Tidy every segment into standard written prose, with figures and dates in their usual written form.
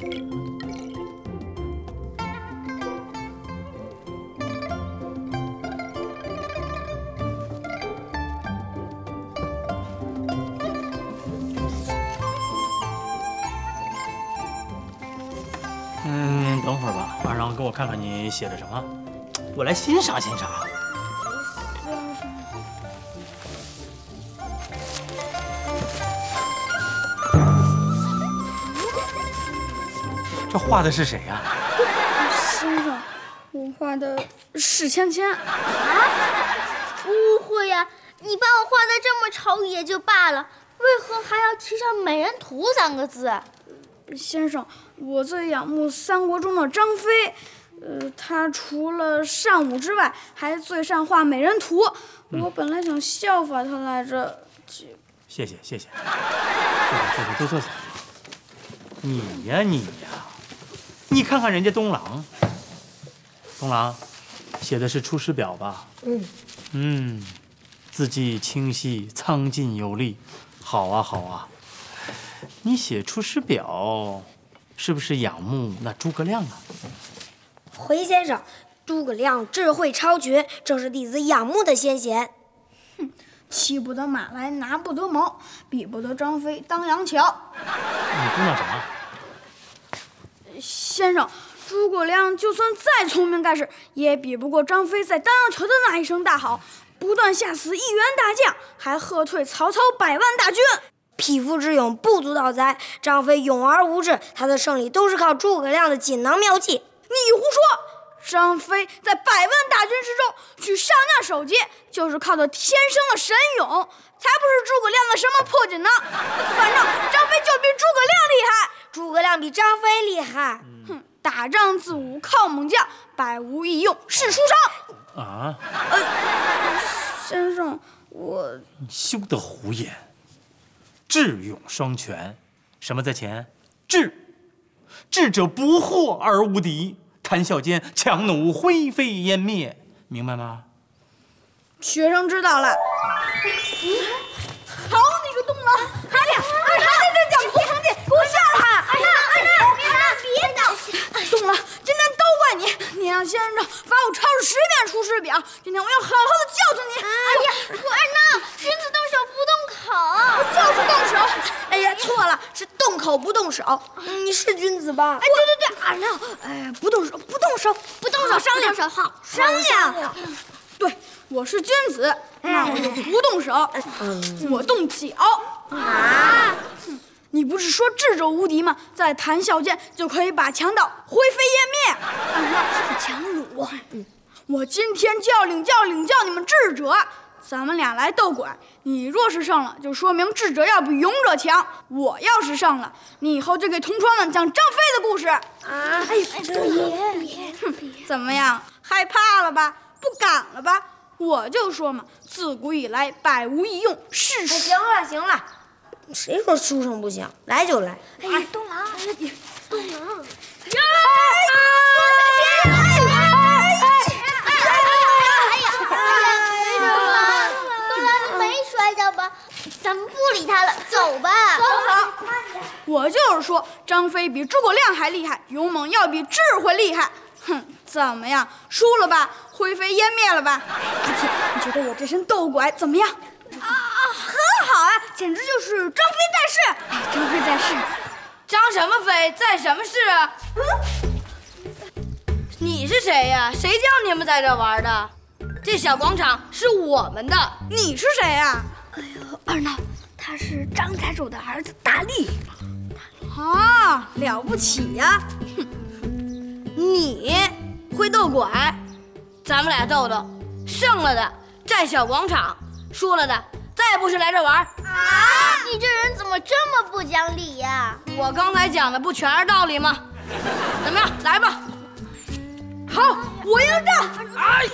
等会儿吧，马上给我看看你写的什么，我来欣赏欣赏。这画的是谁呀？ 先生，我画的是芊芊。 啊？误会呀！你把我画的这么丑也就罢了，为何还要提上美人图3个字？ 先生，我最仰慕三国中的张飞，他除了善舞之外，还最善画美人图。我本来想效法他来着。 谢谢，都坐下。你呀，你看看人家东郎，东郎写的是《出师表》吧？字迹清晰，苍劲有力，好啊。你写《出师表》，是不是仰慕那诸葛亮啊？ 回先生，诸葛亮智慧超群，正是弟子仰慕的先贤。 骑不得马来拿不得矛，比不得张飞当杨桥。 你嘟囔什么？ 先生，诸葛亮就算再聪明盖世，也比不过张飞在当阳桥的那一声大吼，不但吓死1员大将，还喝退曹操100万大军。 匹夫之勇不足道哉！张飞勇而无智，他的胜利都是靠诸葛亮的锦囊妙计。 你胡说！张飞在100万大军之中去上那守节，就是靠的天生的神勇，才不是诸葛亮的什么破锦囊。反正张飞就比诸葛亮厉害， 诸葛亮比张飞厉害。 打仗自武靠猛将，百无一用是书生。 啊？ 先生，我休得胡言。智勇双全，什么在前？智者不惑而无敌，谈笑间强弩灰飞烟灭，明白吗？ 学生知道了。好你个东郎，还在这讲空城计，给我下来！别打！东郎，今天都怪你，你让先生罚我抄了10遍《出师表》，今天我要好好的教训你。 哎呀，二闹，君子动手不动口。 我就是动手。 哎呀，错了，是动口不动手。你是君子吧？ 哎，对，二闹，不动手，商量，好，商量。对，我是君子，那我就不动手，我动脚。 啊！ 你不是说智者无敌吗？在谈笑间就可以把强盗灰飞烟灭。那是强弩。我今天就要领教你们智者，咱们俩来斗拐。你若是胜了，就说明智者要比勇者强；我要是胜了，你以后就给同窗们讲张飞的故事。 啊！ 别！怎么样？害怕了吧？不敢了吧？我就说嘛，自古以来百无一用是书。 行了，谁说书生不行？来就来。 哎，东郎，东郎，东郎没摔跤吧？咱们不理他了，走吧。 好，我就是说，张飞比诸葛亮还厉害，勇猛要比智慧厉害。怎么样？输了吧？灰飞烟灭了吧？阿铁，你觉得我这身斗拐怎么样？很好啊，简直就是张飞在世。张飞在世， 张什么飞，在什么世啊？你是谁呀？谁叫你们在这玩的？这小广场是我们的。 你是谁呀？ 哎呦，二闹，他是张财主的儿子大力。 啊，了不起呀！ 你会斗拐？咱们俩斗斗，胜了的站小广场，输了的再不是来这玩。 啊！你这人怎么这么不讲理呀？ 我刚才讲的不全是道理吗？怎么样，来吧！ 好，我要战！哎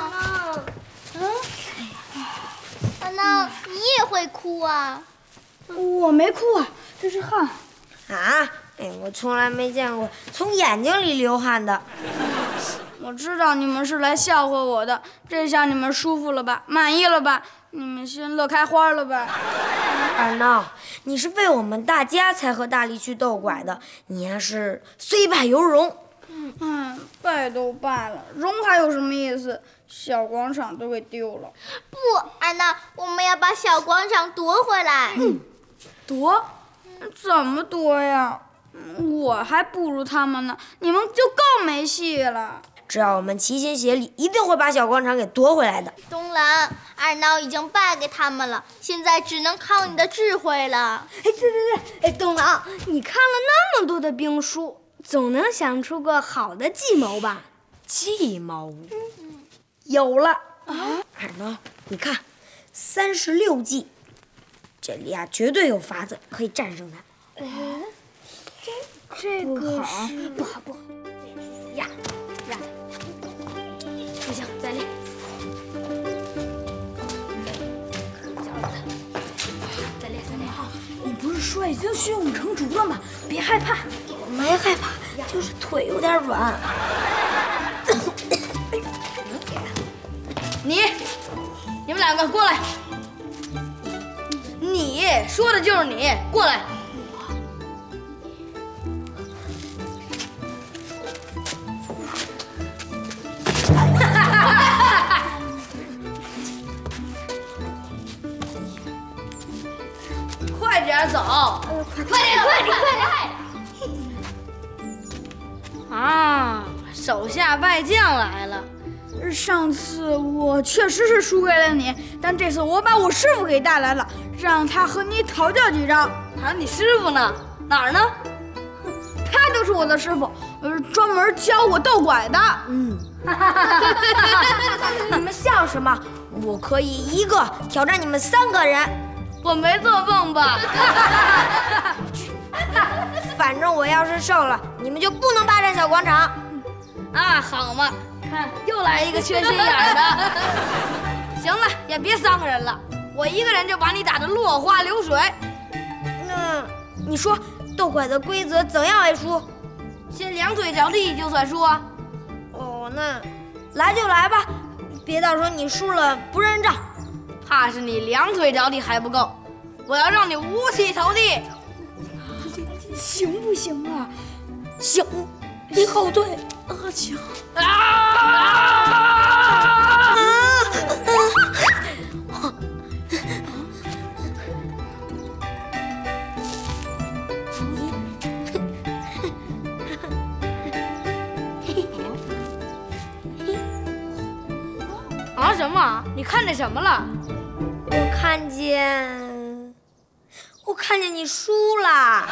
二闹，你也会哭啊？ 我没哭啊，这是汗。 啊？哎，我从来没见过从眼睛里流汗的。 我知道你们是来笑话我的，这下你们舒服了吧？满意了吧？你们心乐开花了吧？ 二闹，你是为我们大家才和大力去斗拐的，你呀是虽败犹荣。 败都败了，荣还有什么意思？小广场都给丢了。 不，二闹，我们要把小广场夺回来。 夺？怎么夺呀？我还不如他们呢，你们就更没戏了。 只要我们齐心协力，一定会把小广场给夺回来的。 东兰，二闹已经败给他们了，现在只能靠你的智慧了。 哎，对，哎，东郎，你看了那么多的兵书，总能想出个好的计谋吧？ 计谋？有了啊！二闹，你看，36计，这里啊绝对有法子可以战胜他。 这个不好呀，不行，再练。再练。 你不是说已经胸有成竹了吗？别害怕。 我没害怕，就是腿有点软。 你们两个过来。你说的就是你，过来。快点走！快点！啊，手下败将来了。 上次我确实是输给了你，但这次我把我师傅给带来了，让他和你讨教几招。 啊，你师傅呢？哪儿呢？ 他就是我的师傅，专门教我斗拐的。 你们笑什么？我可以一个挑战你们3个人。 我没做梦吧？ 反正我要是胜了，你们就不能霸占小广场。 啊，好嘛，看又来一个缺心眼的。行了，也别3个人了，我一个人就把你打得落花流水。 那你说斗拐的规则怎样为输？ 先2腿着地就算输啊？ 哦，那来就来吧，别到时候你输了不认账。 怕是你2腿着地还不够，我要让你5体投地。 行不行啊？ 行，你后退。 行。 啊什么？你看见什么了？ 我看见你输了。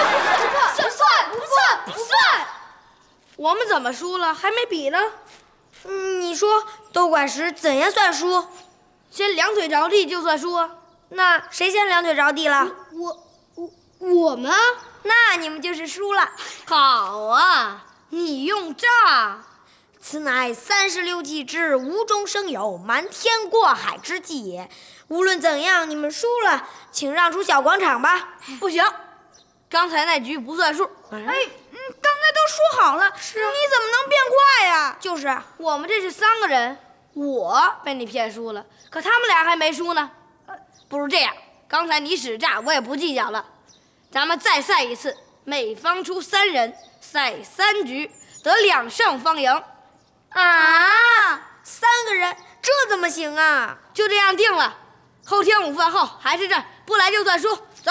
不算！我们怎么输了？还没比呢。 你说斗拐时怎样算输？ 先2腿着地就算输啊？ 那谁先2腿着地了？ 我们？ 那你们就是输了。 好啊，你用诈。 此乃36计之无中生有，瞒天过海之计也。无论怎样，你们输了，请让出小广场吧。 不行，刚才那局不算数。 刚才都说好了，你怎么能变快呀？ 就是我们这是3个人，我被你骗输了，可他们俩还没输呢。不如这样，刚才你使诈，我也不计较了。咱们再赛一次，每方出3人，赛3局，得2胜方赢。 啊，3个人，这怎么行啊？ 就这样定了。后天午饭后还是这儿，不来就算输。走。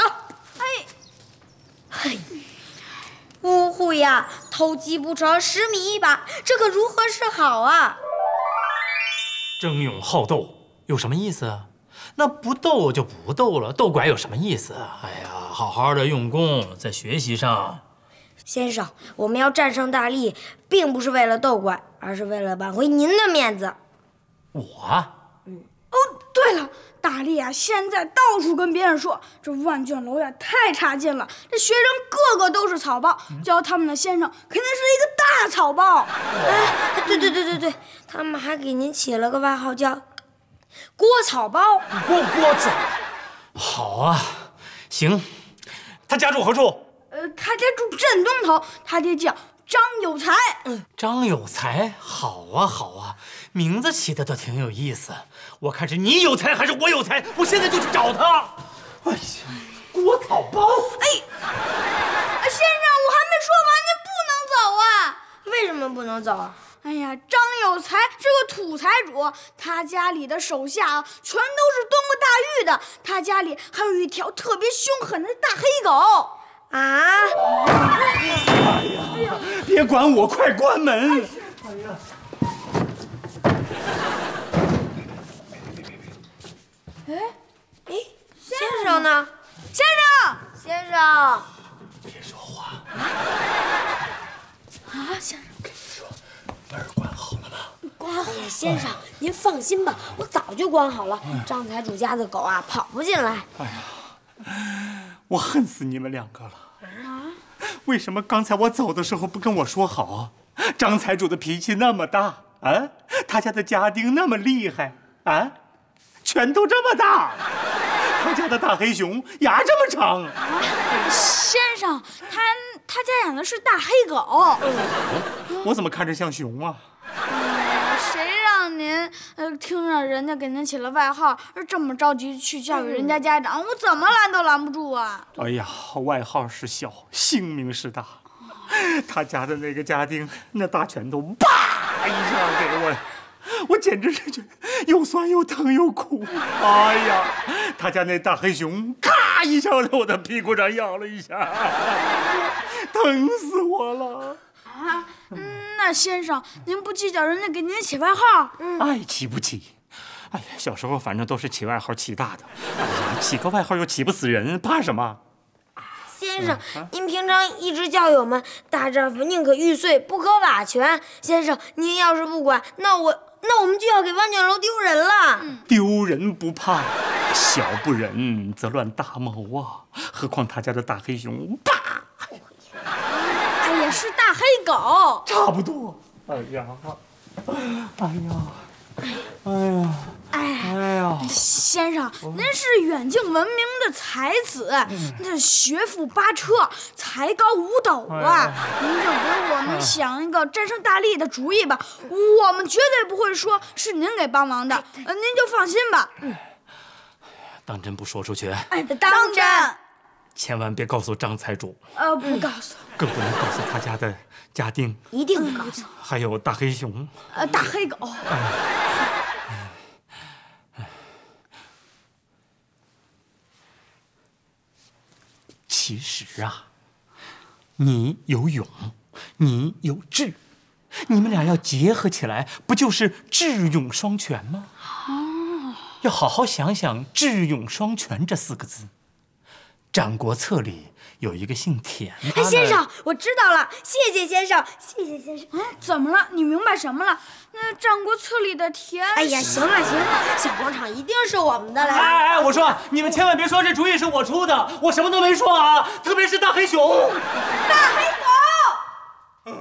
嘿，呜呼呀，偷鸡不成蚀米一把，这可如何是好啊？ 争勇好斗有什么意思啊？那不斗就不斗了，斗拐有什么意思啊？哎呀，好好的用功，在学习上。 先生，我们要战胜大力，并不是为了斗拐，而是为了挽回您的面子。 我？ 对了，大力啊，现在到处跟别人说这万卷楼呀太差劲了，这学生个个都是草包，教他们的先生肯定是一个大草包。 哎，对，他们还给您起了个外号叫“锅草包”。 锅子。好啊， 行，他家住何处？ 他家住镇东头，他爹叫张有才。 张有才，好啊好啊，名字起的倒挺有意思。我看是你有才还是我有才，我现在就去找他。哎呀，锅草包！ 哎，先生，我还没说完，您不能走啊！ 为什么不能走啊？ 哎呀，张有才是个土财主，他家里的手下啊，全都是端过大狱的。他家里还有一条特别凶狠的大黑狗。 啊！ 哎呀，别管我，快关门！哎呀！ 哎，先生呢？ 先生， 先生， 别说话。 先生， 跟你说，门关好了吗？ 关好了。先生，您放心吧，我早就关好了。张财主家的狗啊，跑不进来。 哎呀，我恨死你们两个了！为什么刚才我走的时候不跟我说好？张财主的脾气那么大啊，他家的家丁那么厉害啊，拳头这么大，他家的大黑熊牙这么长。 先生，他家养的是大黑狗。 我怎么看着像熊啊？ 谁让您听着人家给您起了外号，这么着急去教育人家家长，我怎么拦都拦不住啊！ 哎呀，外号是小，性命是大。他家的那个家丁，那大拳头啪一下给我简直是觉得又酸又疼又苦。哎呀，他家那大黑熊咔一下在我的屁股上咬了一下，疼死我了。 那先生，您不计较人家给您起外号？ 爱起不起？哎呀，小时候反正都是起外号起大的。哎呀，起个外号又起不死人，怕什么？ 先生，您平常一直教育我们，大丈夫宁可玉碎，不可瓦全。先生，您要是不管，那我们就要给万卷楼丢人了。 丢人不怕，小不忍则乱大谋啊！何况他家的大黑熊，啪！ 哎呀，是大黑狗。 差不多。哎呀，哎呀，哎呀！ 先生，您是远近闻名的才子，那学富八车，才高五斗啊！您就给我们想一个战胜大力的主意吧，我们绝对不会说是您给帮忙的，您就放心吧。 当真不说出去？ 哎，当真。 千万别告诉张财主， 不告诉， 更不能告诉他家的家丁， 一定不告诉。 还有大黑熊， 大黑狗。 其实啊，你有勇，你有智，你们俩要结合起来，不就是智勇双全吗？要好好想想“智勇双全”这4个字。《战国策》里有一个姓田的。 哎，先生，我知道了，谢谢先生，谢谢先生。 怎么了？你明白什么了？那《战国策》里的田…… 哎呀，行了行了，小广场一定是我们的了。 哎，我说你们千万别说这主意是我出的，我什么都没说啊，特别是大黑熊。 大黑狗。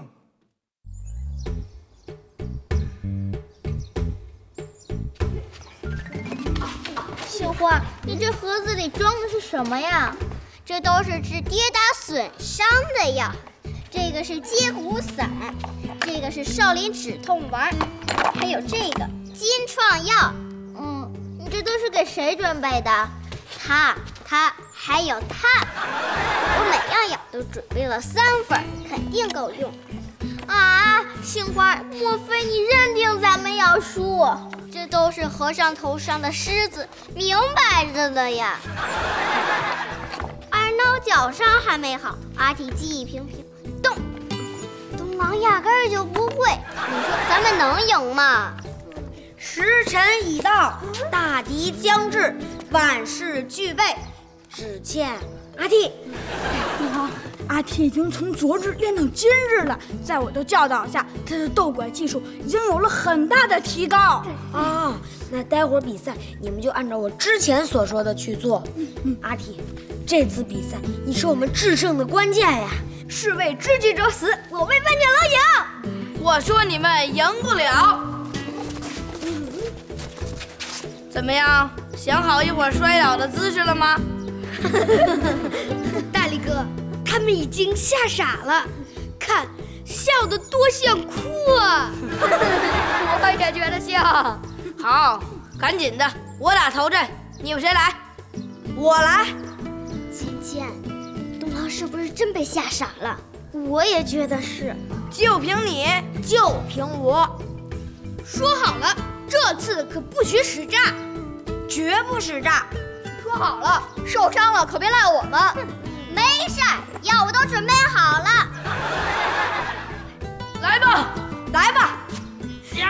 杏花，你这盒子里装的是什么呀？这都是治跌打损伤的药，这个是接骨散，这个是少林止痛丸，还有这个金创药。你这都是给谁准备的？他还有他，我每样药都准备了3份，肯定够用。啊，杏花，莫非你认定咱们要输？这都是和尚头上的虱子，明摆着的呀。二孬脚伤还没好，阿体技艺平平，东郎压根儿就不会。你说咱们能赢吗？ 时辰已到，大敌将至，万事俱备，只欠阿弟。 你好，阿弟已经从昨日练到今日了，在我的教导下，他的斗拐技术已经有了很大的提高。 那待会儿比赛你们就按照我之前所说的去做。阿弟，这次比赛你是我们制胜的关键呀！ 士为知己者死，我为万卷楼赢。我说你们赢不了。怎么样，想好一会儿摔倒的姿势了吗？ 大力哥，他们已经吓傻了，看，笑得多像哭啊！ 我也觉得像。好，赶紧的，我打头阵，你们谁来？ 我来。 芊芊，东郎是不是真被吓傻了？我也觉得是。 就凭你，就凭我。说好了，这次可不许使诈，绝不使诈。 说好了，受伤了可别赖我们。 没事儿，药我都准备好了。 来吧， 来吧！ 呀！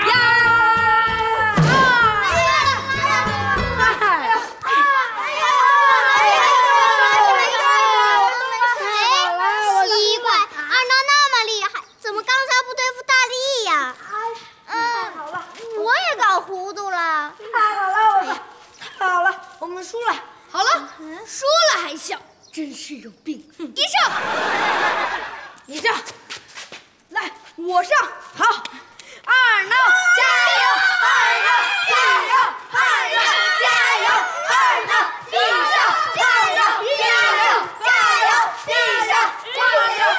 奇怪，二闹那么厉害，怎么刚才不对付大力呀？我也搞糊涂了。 太好了，我们输了。 好了，输了还笑，真是有病！一上， 你上， 来，我上。好，二闹加油！二闹加油！二闹加油！二闹地上加油！加油！加油！地上加油！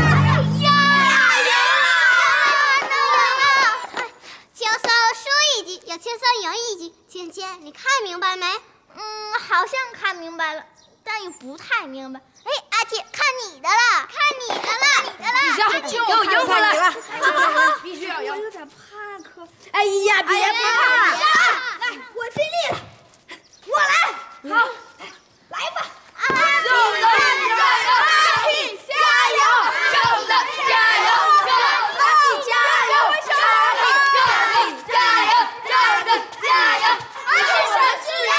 轻松输一局，要轻松赢一局。芊芊，你看明白没？好像看明白了，但又不太明白。哎，阿铁，看你的了，看你的了，你的了。 你行，又赢回来了，必须要赢。 我有点怕，可……哎呀，别怕！来，我尽力了，我来。好，来吧！ 正的加油，阿弟加油！正的加油，正的加油，正的加油，正的加油，阿弟加油！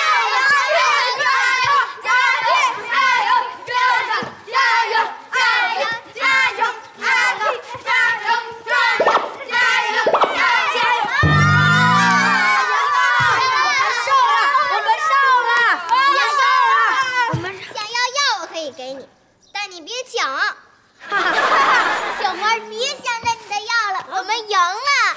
小花，别想着你的药了，我们赢了！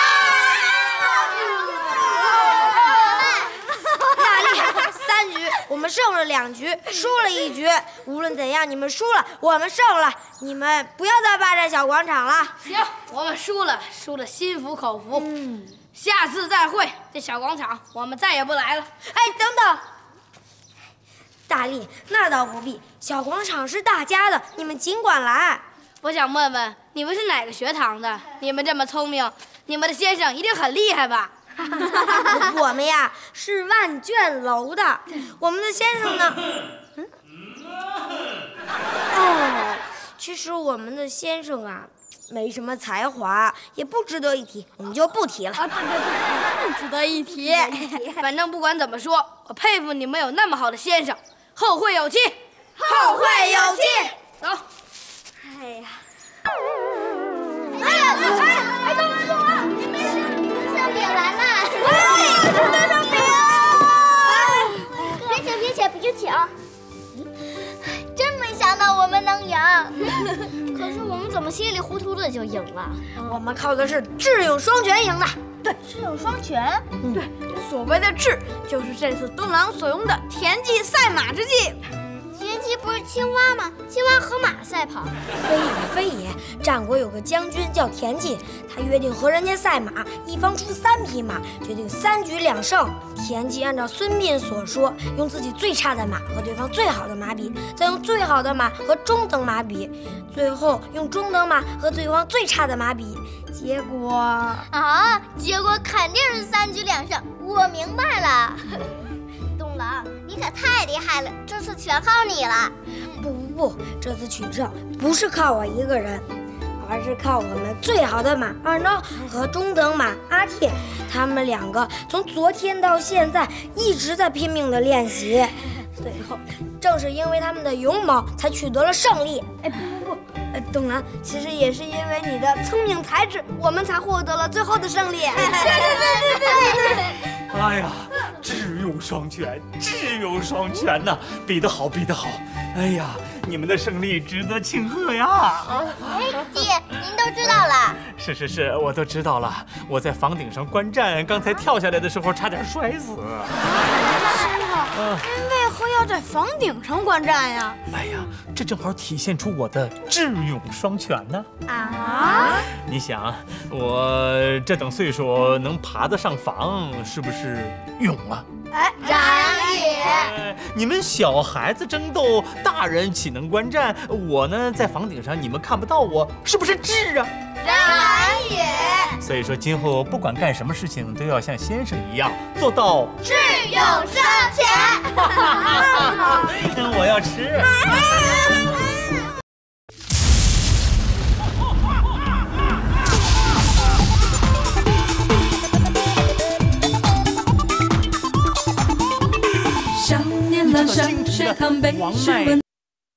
大力，3局我们胜了2局，输了1局。无论怎样，你们输了，我们胜了。你们不要再霸占小广场了。 行，我们输了心服口服。下次再会，这小广场我们再也不来了。 哎，等等。大力，那倒不必，小广场是大家的，你们尽管来。 我想问问，你们是哪个学堂的？你们这么聪明，你们的先生一定很厉害吧？ 我们呀是万卷楼的，我们的先生呢？哦，其实我们的先生啊，没什么才华，也不值得一提，我们就不提了。 对，不值得一提。 反正不管怎么说，我佩服你们有那么好的先生，后会有期， 后会有期。 走。 哎呀， 哎，动了，上饼来了！别请！真没想到我们能赢。可是我们怎么稀里糊涂的就赢了？ 我们靠的是智勇双全赢的。 对，智勇双全。 对，所谓的智，就是这次东郎所用的田忌赛马之计。 田忌不是青蛙吗？青蛙和马赛跑。 非也，战国有个将军叫田忌，他约定和人家赛马，一方出3匹马，决定3局2胜。田忌按照孙膑所说，用自己最差的马和对方最好的马比，再用最好的马和中等马比，最后用中等马和对方最差的马比。结果肯定是3局2胜。我明白了。东郎，你可太厉害了，这次全靠你了。 不，这次取胜不是靠我一个人，而是靠我们最好的马二孬和中等马阿铁，他们2个从昨天到现在一直在拼命的练习，最后正是因为他们的勇猛才取得了胜利。哎，不，东郎，其实也是因为你的聪明才智，我们才获得了最后的胜利。 对。 哎呀，智勇双全，智勇双全呐，比得好，比得好！哎呀，你们的胜利值得庆贺呀！ 哎，爹，您都知道了？ 是，我都知道了。我在房顶上观战，刚才跳下来的时候差点摔死。 为何要在房顶上观战呀？ 哎呀，这正好体现出我的智勇双全呢。 啊！ 你想，我这等岁数能爬得上房，是不是勇啊？ 哎，然也。 你们小孩子争斗，大人岂能观战？我呢，在房顶上，你们看不到我，是不是智啊？ 然也。 所以说，今后不管干什么事情，都要像先生一样做到智勇双全。 我要吃。 少年郎上学堂背诗文。